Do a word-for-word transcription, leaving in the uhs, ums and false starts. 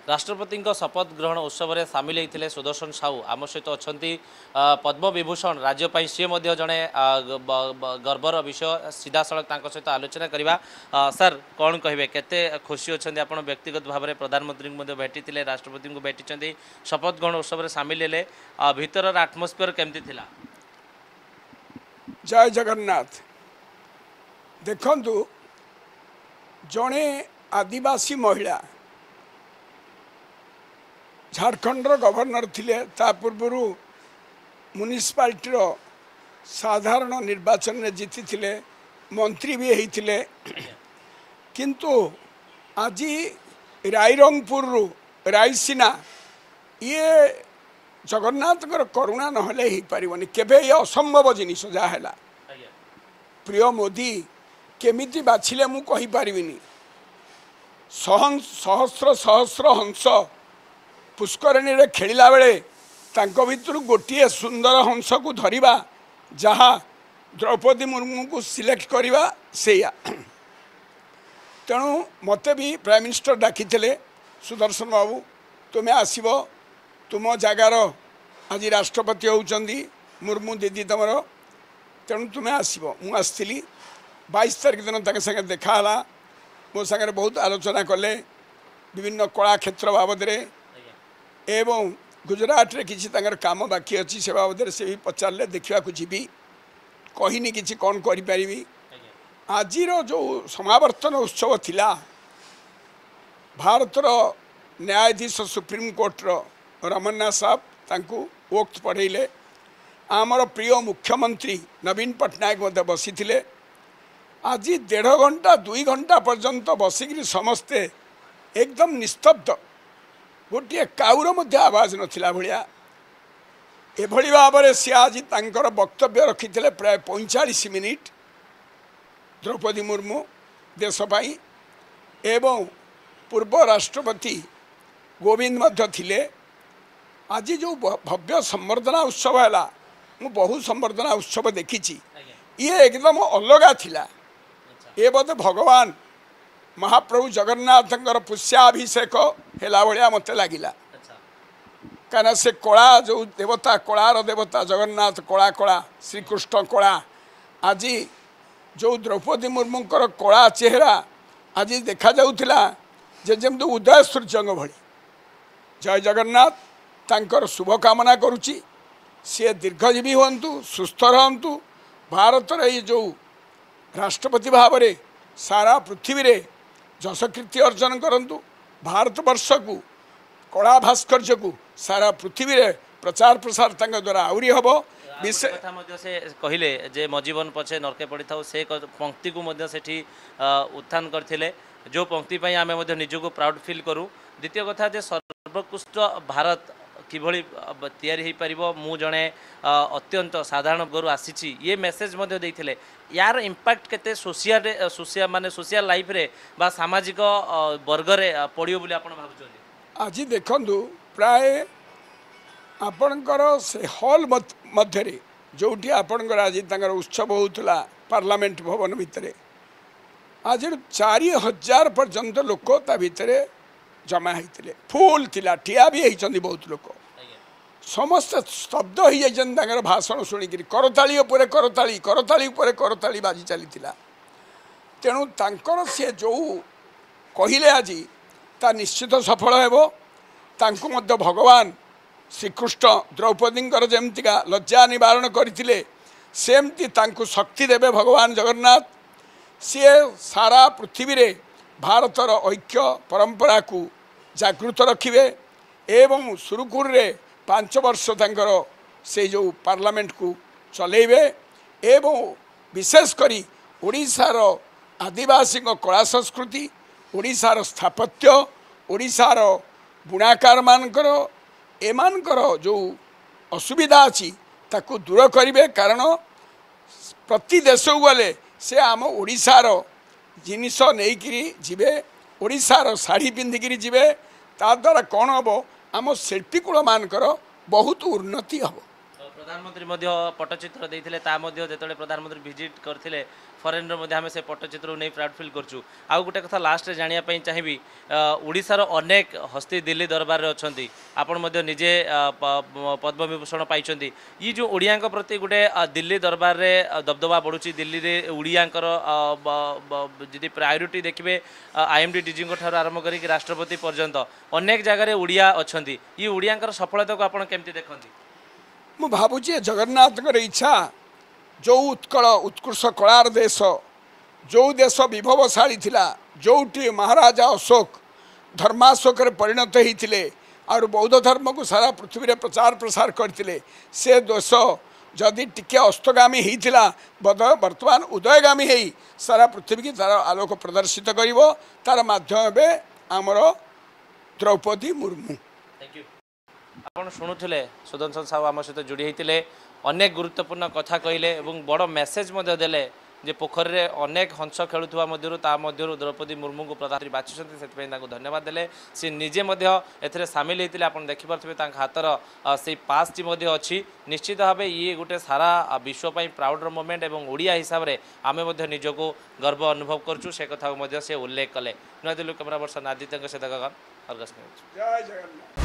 राष्ट्रपति शपथ ग्रहण उत्सव में सामिल होते सुदर्शन साहू आम सहित अच्छा पद्म विभूषण राज्यपाई सी जड़े गर्वर विषय सीधा सड़क सहित आलोचना करवा। सर कौन कहे केते खुशी अच्छा आप व्यक्तिगत भाव में प्रधानमंत्री को भेटी थे राष्ट्रपति को भेटी शपथ ग्रहण उत्सव में सामिल हेले भीतर आटमोस्फियर केमती थिला? जय जगन्नाथ। देखंतु जड़े आदिवासी महिला झारखंडर गवर्नर थिले ता पूर्व म्युनिसिपालिटी साधारण निर्वाचन में जीति थिले मंत्री भी होते किंतु आज रायरंगपुर रायसीना ये जगन्नाथ करुणा नहले ही पारिबनी केबे ये असंभव जिनिस जाहला। प्रिय मोदी केमिति बाछिले मु कहि पारिबिनी सहस्र सहस्र हंस पुष्करणी रे खेलिला बेले तांको भितर गोटे सुंदर हंस को धरिबा जहाँ द्रौपदी मुर्मू को सिलेक्ट करवा सेया। तेणु मते भी प्राइम मिनिस्टर डाकी सुदर्शन बाबू तुम्हें आसब तुम जगार आज राष्ट्रपति होउचंदी मुर्मू दीदी तुमर तेणु तुम्हें आसब मु आसली बाईस तारीख दिन तक संगे देखाला मो सागर बहुत आलोचना कले विभिन्न कला क्षेत्र बाबद एवं गुजरात रे किसी तांगर काम बाकी अच्छी से बाबद से भी पचारे देखा जी कहनी कि कौन करी आज जो समावर्तन उत्सव थिला भारतर न्यायाधीश सुप्रीम कोर्ट रमन्ना साहब तांकु वक्त पढ़ेले आमर प्रिय मुख्यमंत्री नवीन पट्टनायक मध्य बसी थिले आज डेढ़ घंटा दुई घंटा पर्यंत बसिक समस्ते एकदम निस्तब्ध गोटे काउर मध्य आवाज नथिला भलिया एभली भाव में सी आज तांकर वक्तव्य रखी प्राय पैंचाश मिनिट द्रौपदी मुर्मू देशपाई एवं पूर्व राष्ट्रपति गोविंद मध्य थिले। आज जो भव्य संवर्धना उत्सव है मु बहु संवर्धना उत्सव देखी ये एकदम अलगा थिला। ये बोधे भगवान महाप्रभु जगन्नाथ पुष्याभिषेक हेला भाया मत लगिला कहीं से कला जो देवता कलार देवता जगन्नाथ कला कला श्रीकृष्ण कला आज जो द्रौपदी मुर्मू कला चेहरा आज देखा जाउथिला जे जमदु उदय सूर्य भली। जय जगन्नाथ तांकर शुभकामना करुच्ची सी दीर्घजीवी हूँ सुस्थ रहतु भारत ये जो राष्ट्रपति भाव में सारा पृथ्वी रे जशकीर्ति अर्जन करंतु भारतवर्ष को कला भास्कर्य को सारा पृथ्वी रे प्रचार प्रसार द्वारा आहरी हम विषय से कहले जे मजीवन पछे नरके पड़ी था से पंक्ति को सेठी उत्थान करथिले जो पंक्ति पई आमे मध्ये निजको प्राउड फील करूँ। द्वितीय कथा जे सर्वोत्कृष्ट भारत किभली तैयारी हो पारिबो मु जणे अत्यंत साधारण गरु आसी ये मेसेज मध्ये देइथिले यार इम्पैक्ट केते सोशल सोशल माने सोशल लाइफ रे बा सामाजिक वर्ग रे पड़ियो बोली आपण भाबुछोनी? आज देखंतु प्राय आपणकर से हॉल मध्य रे जोठी आपणकर आज तांकर उत्सव होउतला पार्लियामेंट भवन भितरे आज चार हजार पर्यंत लोक ता भितरे जमा होते फुल थिला ठिया भी होती बहुत लोक समस्त स्तब्ध हो जाइए भाषण शुणिक करताली उपर करताली करताली उपर करताली बाजी चली तेणु तांकर से जो कहले आज ता निश्चित सफल हेबो। तांको मध्य भगवान श्रीकृष्ण द्रौपदी जमतिका लज्जा निवारण करथिले सेमती तांको शक्ति देवे भगवान जगन्नाथ सी सारा पृथ्वी रे भारतर ऐक्य परंपरा को जागृत रखिए एवं सुरुखुर रे पांच वर्ष तंकर से जो पार्लियामेंट को चलेबे एवं विशेष करी ओडिशार आदिवासी कला संस्कृति ओडिशार स्थापत्य ओडिशार बुणाकार मानकर एमानकर जो असुविधा अच्छी ताकू दूर करेंगे कारण प्रति देश को गले से आम ओडिशार जिनिस नहीं जीवे ओडिशार शाढ़ी पिंधिकी जीवे ता द्वारा कौन हम आम शिल्पीकूल मानकर बहुत उन्नति हम। प्रधानमंत्री मध्य पट्टचित्र देते जो प्रधानमंत्री विजिट करते फरेन आम से पट्टचित्र नहीं प्राउड फिल करछु। आउ गोटे कथा लास्ट जानापी चाहिए ओडिशार अनेक हस्ती दिल्ली दरबार अच्छा आपण निजे पद्म विभूषण पाई ये जो ओडिया प्रति गोटे दिल्ली दरबार में दबदबा बढ़ुची दिल्ली में ओडियांकर जी प्रायोरीटी देखिए आई एम डी डीजी आरंभ कर राष्ट्रपति पर्यंत अनेक जगह ओडिया अच्छा ये ओडियांकर सफलता को आप केमती देखती? मु भावुची जगन्नाथ इच्छा जो उत्कल उत्कृष्ट कलार देश जो देश विभवशाली थिला जोटी महाराजा अशोक धर्माशोक परिणत होते और बौद्ध धर्म को सारा पृथ्वी में प्रचार प्रसार करते से देश जदि टिके अस्तगामी होता बर्तमान उदयगामी हो सारा पृथ्वी की तार आलोक प्रदर्शित कर तार माध्यम आमर द्रौपदी मुर्मू। Thank you. आप शुणुले सुदर्शन साहू आम सहित जोड़ी होते अनेक गुरुत्वपूर्ण कथा कहले और बड़ मेसेज देले जे पोखरी में अनेक हंस खेलुवा मध्य द्रौपदी मुर्मू को प्रधानमंत्री बाछिंट से धन्यवाद देले सी निजे ए सामिल होते आप देखिपे हाथर से पास टी अच्छी निश्चित भाव ये गोटे सारा विश्वपाई प्राउडर मोमेंट और ओडिया हिसाब से आम निजक गर्व अनुभव करूँ से कथा से उल्लेख कले। नुआ दिल्ली कैमरा पर्सन आदित्य सहित गगन अर्गस न्यूज। जय जगन्नाथ।